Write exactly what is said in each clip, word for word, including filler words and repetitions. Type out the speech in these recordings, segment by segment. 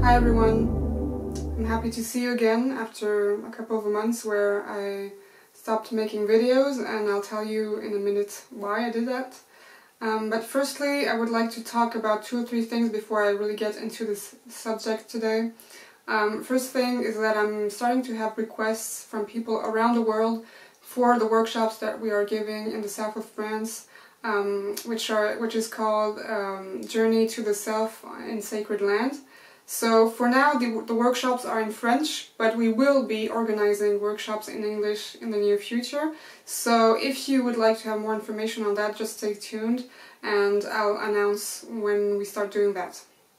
Hi everyone, I'm happy to see you again after a couple of months where I stopped making videos, and I'll tell you in a minute why I did that. Um, but firstly, I would like to talk about two or three things before I really get into this subject today. Um, first thing is that I'm starting to have requests from people around the world for the workshops that we are giving in the south of France, um, which are which is called um, Journey to the Self in Sacred Land. So for now the, the workshops are in French, but we will be organizing workshops in English in the near future. So if you would like to have more information on that, just stay tuned and I'll announce when we start doing that.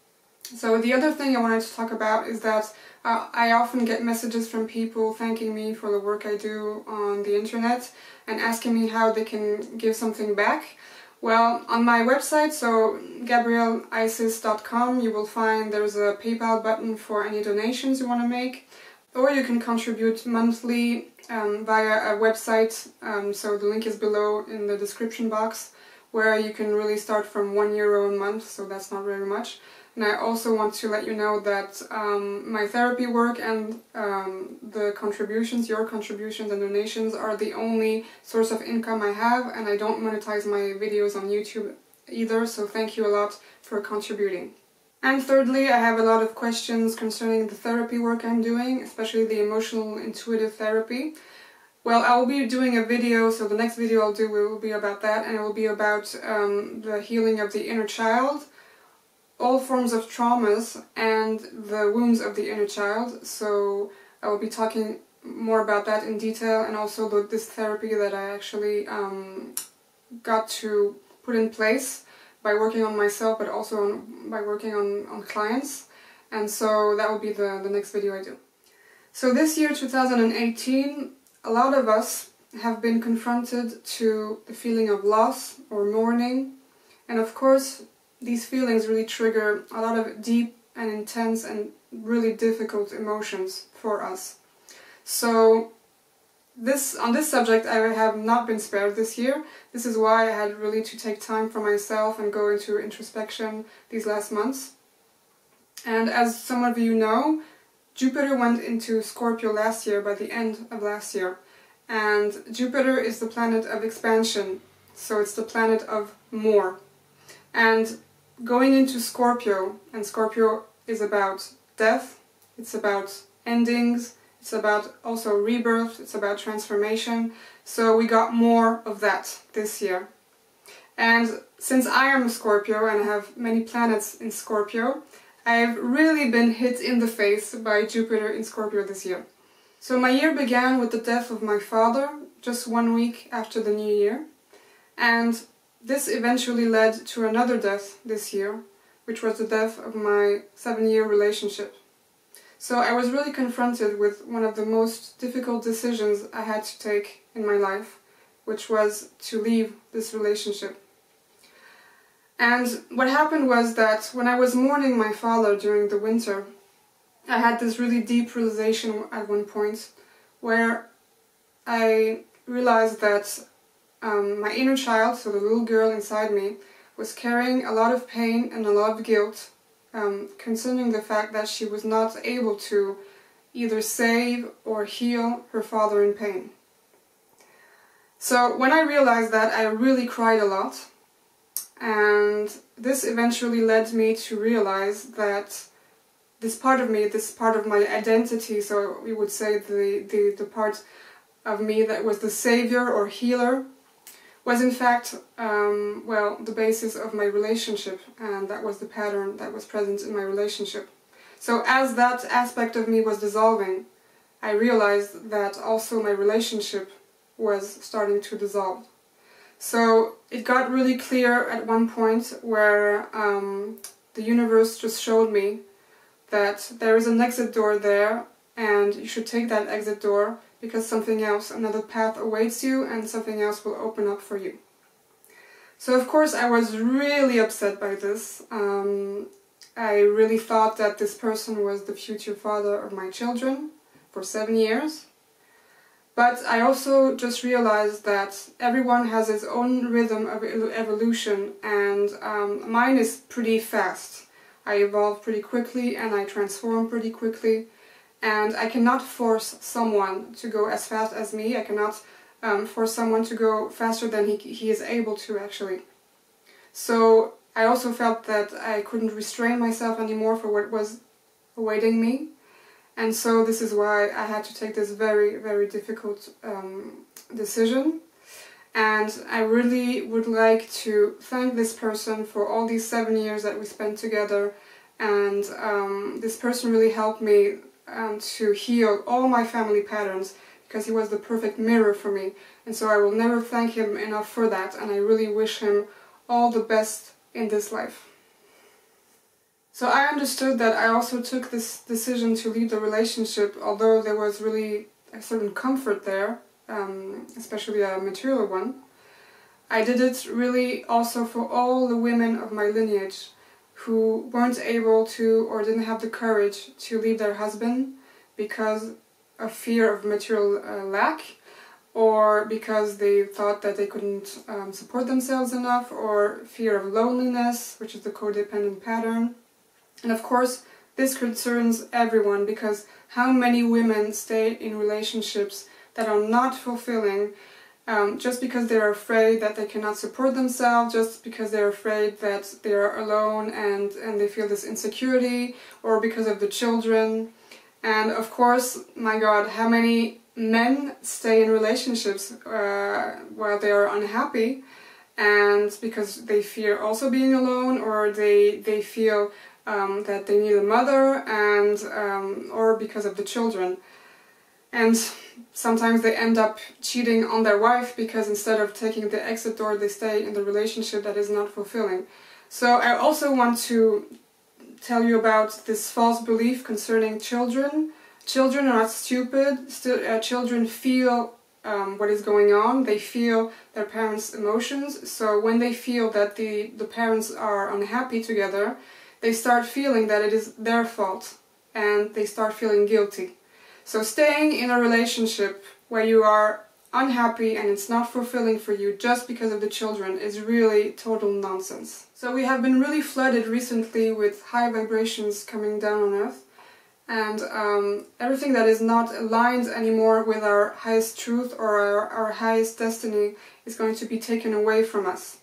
So the other thing I wanted to talk about is that uh, I often get messages from people thanking me for the work I do on the internet and asking me how they can give something back. Well, on my website, so gabrielle isis dot com, you will find there's a PayPal button for any donations you want to make, or you can contribute monthly um, via a website, um, so the link is below in the description box, where you can really start from one euro a month, so that's not very much. And I also want to let you know that um, my therapy work and um, the contributions, your contributions and donations are the only source of income I have, and I don't monetize my videos on YouTube either, so thank you a lot for contributing. And thirdly, I have a lot of questions concerning the therapy work I'm doing, especially the emotional intuitive therapy. Well, I will be doing a video, so the next video I'll do will be about that, and it will be about um, the healing of the inner child, all forms of traumas and the wounds of the inner child. So I will be talking more about that in detail, and also the, this therapy that I actually um, got to put in place by working on myself, but also on, by working on, on clients. And so that will be the, the next video I do. So this year, two thousand eighteen, a lot of us have been confronted to the feeling of loss or mourning, and of course these feelings really trigger a lot of deep and intense and really difficult emotions for us. So this on this subject I have not been spared this year. This is why I had really to take time for myself and go into introspection these last months. And as some of you know, Jupiter went into Scorpio last year, by the end of last year. And Jupiter is the planet of expansion, so it's the planet of more. And going into Scorpio, and Scorpio is about death, it's about endings, it's about also rebirth, it's about transformation, so we got more of that this year. And since I am a Scorpio and I have many planets in Scorpio, I've really been hit in the face by Jupiter in Scorpio this year. So my year began with the death of my father, just one week after the new year, and this eventually led to another death this year, which was the death of my seven-year relationship. So I was really confronted with one of the most difficult decisions I had to take in my life, which was to leave this relationship. And what happened was that when I was mourning my father during the winter, I had this really deep realization at one point where I realized that Um, my inner child, so the little girl inside me, was carrying a lot of pain and a lot of guilt um, concerning the fact that she was not able to either save or heal her father in pain. So when I realized that, I really cried a lot, and this eventually led me to realize that this part of me, this part of my identity, so we would say the, the, the part of me that was the savior or healer, was in fact, um, well, the basis of my relationship, and that was the pattern that was present in my relationship. So as that aspect of me was dissolving, I realized that also my relationship was starting to dissolve. So it got really clear at one point where um, the universe just showed me that there is an exit door there, and you should take that exit door, because something else, another path awaits you, and something else will open up for you. So of course I was really upset by this. Um, I really thought that this person was the future father of my children for seven years. But I also just realized that everyone has its own rhythm of evolution, and um, mine is pretty fast. I evolve pretty quickly and I transform pretty quickly. And I cannot force someone to go as fast as me. I cannot um, force someone to go faster than he, he is able to, actually. So I also felt that I couldn't restrain myself anymore for what was awaiting me. And so this is why I had to take this very, very difficult um, decision. And I really would like to thank this person for all these seven years that we spent together. And um, this person really helped me um, to heal all my family patterns, because he was the perfect mirror for me. And so I will never thank him enough for that. And I really wish him all the best in this life. So I understood that I also took this decision to leave the relationship, although there was really a certain comfort there, um, especially a material one. I did it really also for all the women of my lineage who weren't able to or didn't have the courage to leave their husband because of fear of material uh, lack, or because they thought that they couldn't um, support themselves enough, or fear of loneliness, which is the codependent pattern. And of course, this concerns everyone, because how many women stay in relationships that are not fulfilling um, just because they're afraid that they cannot support themselves, just because they're afraid that they're alone and, and they feel this insecurity, or because of the children. And of course, my God, how many men stay in relationships uh, while they are unhappy, and because they fear also being alone, or they they feel um, that they need a mother, and um, or because of the children. And sometimes they end up cheating on their wife because instead of taking the exit door, they stay in the relationship that is not fulfilling. So I also want to tell you about this false belief concerning children. Children are not stupid. Still, uh, children feel um, what is going on. They feel their parents' emotions. So when they feel that the, the parents are unhappy together, they start feeling that it is their fault, and they start feeling guilty. So staying in a relationship where you are unhappy and it's not fulfilling for you just because of the children is really total nonsense. So we have been really flooded recently with high vibrations coming down on Earth. And um, everything that is not aligned anymore with our highest truth or our, our highest destiny is going to be taken away from us.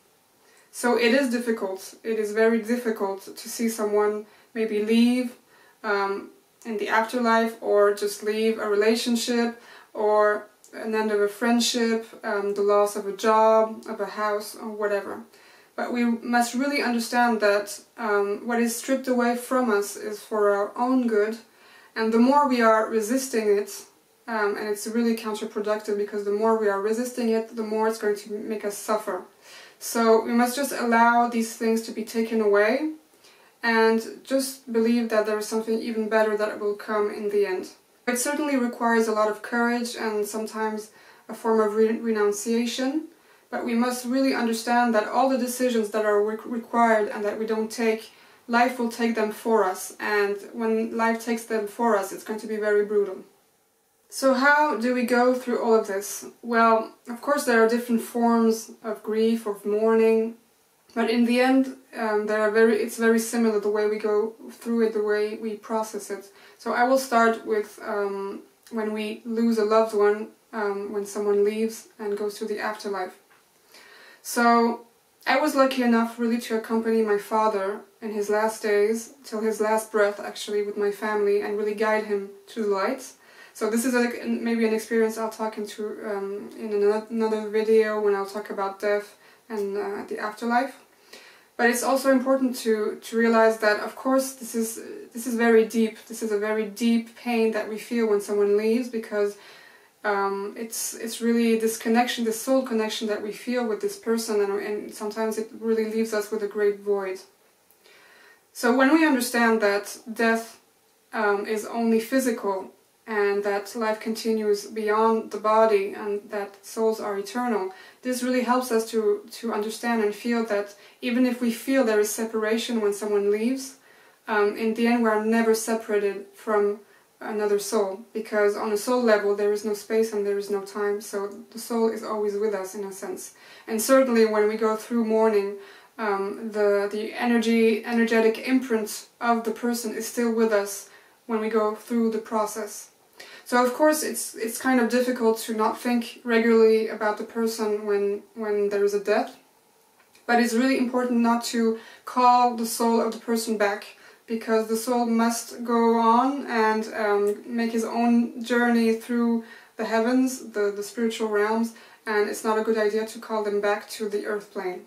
So it is difficult. It is very difficult to see someone maybe leave um, in the afterlife, or just leave a relationship, or an end of a friendship, um, the loss of a job, of a house, or whatever. But we must really understand that um, what is stripped away from us is for our own good. And the more we are resisting it, um, and it's really counterproductive, because the more we are resisting it, the more it's going to make us suffer. So we must just allow these things to be taken away, and just believe that there is something even better that will come in the end. It certainly requires a lot of courage and sometimes a form of re renunciation, but we must really understand that all the decisions that are re required and that we don't take, life will take them for us, and when life takes them for us, it's going to be very brutal. So how do we go through all of this? Well, of course there are different forms of grief, of mourning, but in the end um, they are very, it's very similar the way we go through it, the way we process it. So I will start with um, when we lose a loved one, um, when someone leaves and goes to the afterlife. So I was lucky enough really to accompany my father in his last days, till his last breath actually, with my family, and really guide him to the light. So this is a, maybe an experience I'll talk into um, in another video, when I'll talk about death and uh, the afterlife. But it's also important to, to realize that, of course, this is, this is very deep. This is a very deep pain that we feel when someone leaves, because um, it's, it's really this connection, this soul connection that we feel with this person, and, and sometimes it really leaves us with a great void. So when we understand that death um, is only physical, and that life continues beyond the body, and that souls are eternal, this really helps us to, to understand and feel that even if we feel there is separation when someone leaves, um, in the end we are never separated from another soul, because on a soul level there is no space and there is no time, so the soul is always with us in a sense. And certainly when we go through mourning, um, the, the energy, energetic imprint of the person is still with us when we go through the process. So of course it's it's kind of difficult to not think regularly about the person when, when there is a death, but it's really important not to call the soul of the person back, because the soul must go on and um, make his own journey through the heavens, the, the spiritual realms, and it's not a good idea to call them back to the earth plane.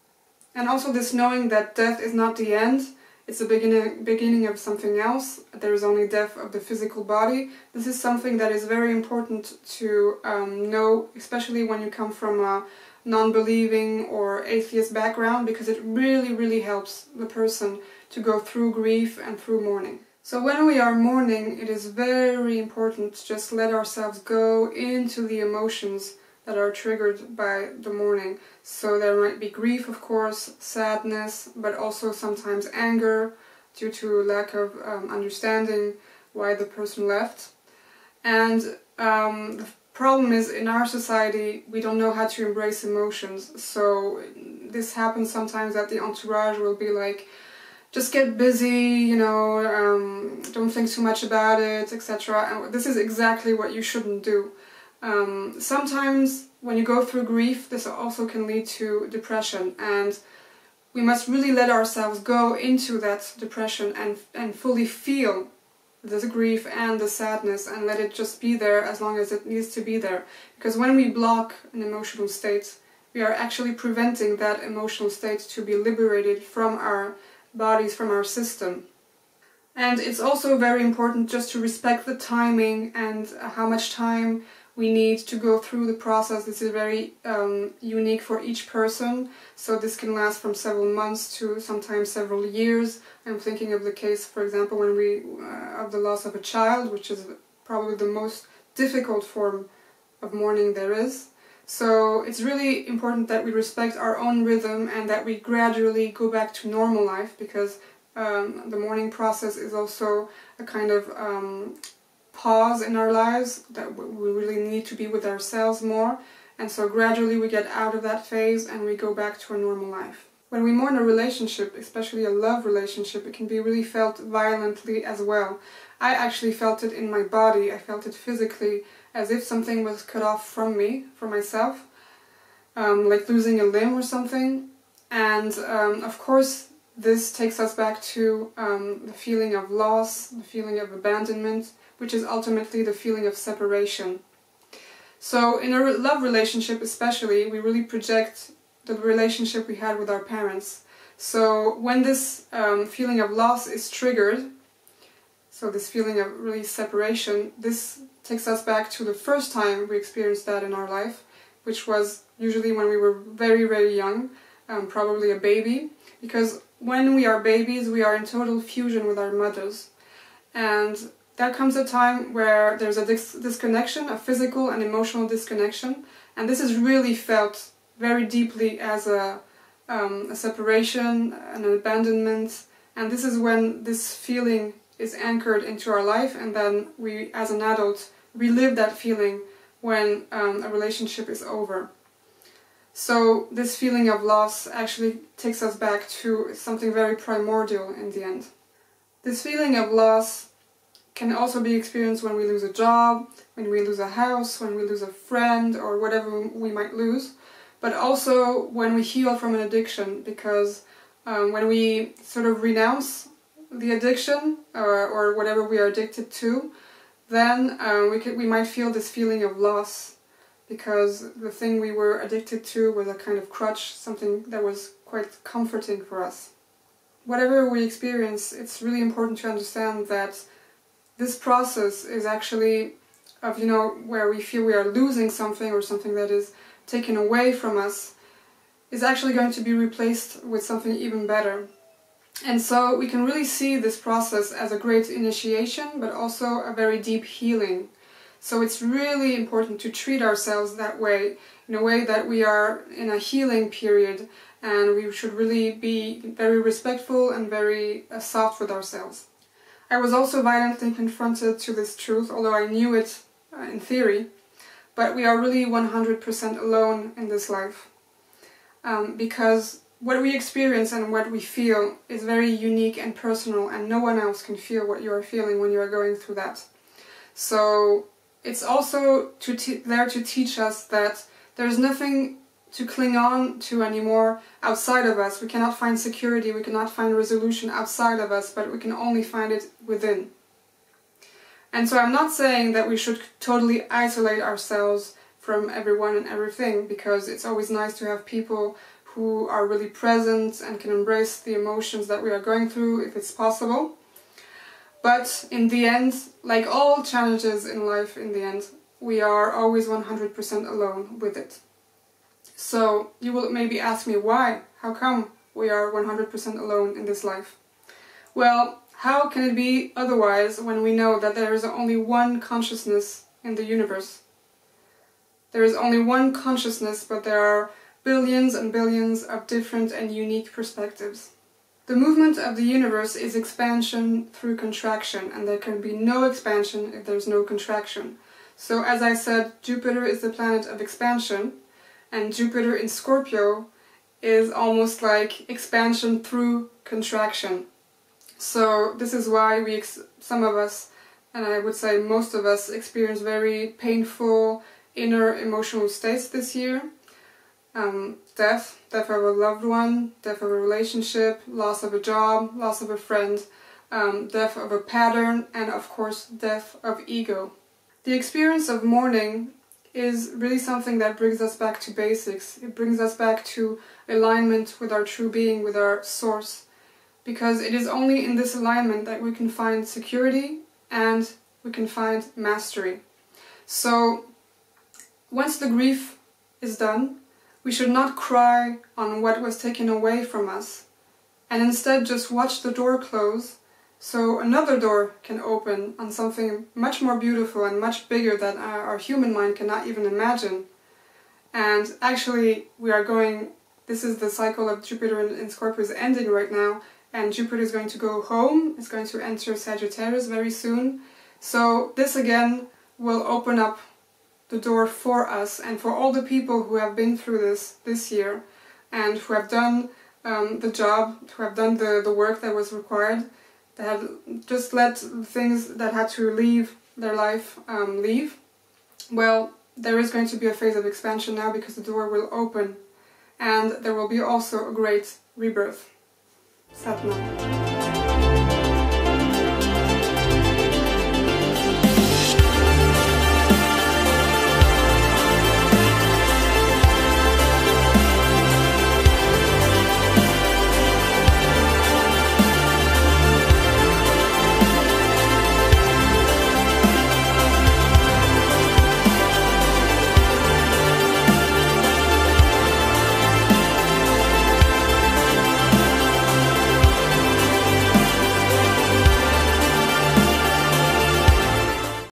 And also this knowing that death is not the end, it's the beginning, beginning of something else. There is only death of the physical body. This is something that is very important to um, know, especially when you come from a non-believing or atheist background, because it really, really helps the person to go through grief and through mourning. So when we are mourning, it is very important to just let ourselves go into the emotions that are triggered by the mourning. So there might be grief, of course, sadness, but also sometimes anger due to lack of um, understanding why the person left. And um, the problem is, in our society we don't know how to embrace emotions. So this happens sometimes that the entourage will be like, just get busy, you know, um, don't think too much about it, et cetera. And this is exactly what you shouldn't do. Um, sometimes when you go through grief, this also can lead to depression, and we must really let ourselves go into that depression and, and fully feel the grief and the sadness, and let it just be there as long as it needs to be there. Because when we block an emotional state, we are actually preventing that emotional state to be liberated from our bodies, from our system. And it's also very important just to respect the timing and how much time we need to go through the process. This is very um, unique for each person, so this can last from several months to sometimes several years. I'm thinking of the case, for example, when we uh, of the loss of a child, which is probably the most difficult form of mourning there is. So it's really important that we respect our own rhythm and that we gradually go back to normal life, because um, the mourning process is also a kind of um, pause in our lives, that we really need to be with ourselves more, and so gradually we get out of that phase and we go back to a normal life. When we mourn a relationship, especially a love relationship, it can be really felt violently as well. I actually felt it in my body. I felt it physically, as if something was cut off from me, from myself, um, like losing a limb or something. And um, of course this takes us back to um, the feeling of loss, the feeling of abandonment, which is ultimately the feeling of separation. So in a love relationship especially, we really project the relationship we had with our parents. So when this um, feeling of loss is triggered, so this feeling of really separation, this takes us back to the first time we experienced that in our life, which was usually when we were very, very young, um, probably a baby, because when we are babies we are in total fusion with our mothers. And there comes a time where there's a dis disconnection, a physical and emotional disconnection, and this is really felt very deeply as a, um, a separation, an abandonment, and this is when this feeling is anchored into our life, and then we, as an adult, relive that feeling when um, a relationship is over. So this feeling of loss actually takes us back to something very primordial in the end. This feeling of loss can also be experienced when we lose a job, when we lose a house, when we lose a friend, or whatever we might lose, but also when we heal from an addiction, because um, when we sort of renounce the addiction or, or whatever we are addicted to, then um, we, could, we might feel this feeling of loss, because the thing we were addicted to was a kind of crutch, something that was quite comforting for us. Whatever we experience, it's really important to understand that this process is actually of, you know, where we feel we are losing something or something that is taken away from us, is actually going to be replaced with something even better. And so we can really see this process as a great initiation, but also a very deep healing. So it's really important to treat ourselves that way, in a way that we are in a healing period, and we should really be very respectful and very uh, soft with ourselves. I was also violently confronted to this truth, although I knew it uh, in theory, but we are really one hundred percent alone in this life. Um, because what we experience and what we feel is very unique and personal, and no one else can feel what you are feeling when you are going through that. So it's also to te- there to teach us that there's nothing to cling on to anymore outside of us. We cannot find security, we cannot find resolution outside of us, but we can only find it within. And so I'm not saying that we should totally isolate ourselves from everyone and everything, because it's always nice to have people who are really present and can embrace the emotions that we are going through if it's possible. But in the end, like all challenges in life, in the end, we are always one hundred percent alone with it. So you will maybe ask me why? How come we are one hundred percent alone in this life? Well, how can it be otherwise when we know that there is only one consciousness in the universe? There is only one consciousness, but there are billions and billions of different and unique perspectives. The movement of the universe is expansion through contraction, and there can be no expansion if there's no contraction. So as I said, Jupiter is the planet of expansion, and Jupiter in Scorpio is almost like expansion through contraction. So this is why we, ex some of us, and I would say most of us, experience very painful inner emotional states this year. Um, death, death of a loved one, death of a relationship, loss of a job, loss of a friend, um, death of a pattern, and of course death of ego. The experience of mourning is really something that brings us back to basics. It brings us back to alignment with our true being, with our source. Because it is only in this alignment that we can find security and we can find mastery. So once the grief is done, we should not cry on what was taken away from us, and instead just watch the door close so another door can open on something much more beautiful and much bigger that our, our human mind cannot even imagine. And actually we are going, this is the cycle of Jupiter in, in Scorpio is ending right now, and Jupiter is going to go home, it's going to enter Sagittarius very soon. So this again will open up the door for us and for all the people who have been through this this year and who have done um, the job, who have done the, the work that was required, that have just let things that had to leave their life um, leave. Well, there is going to be a phase of expansion now because the door will open, and there will be also a great rebirth. Satnam.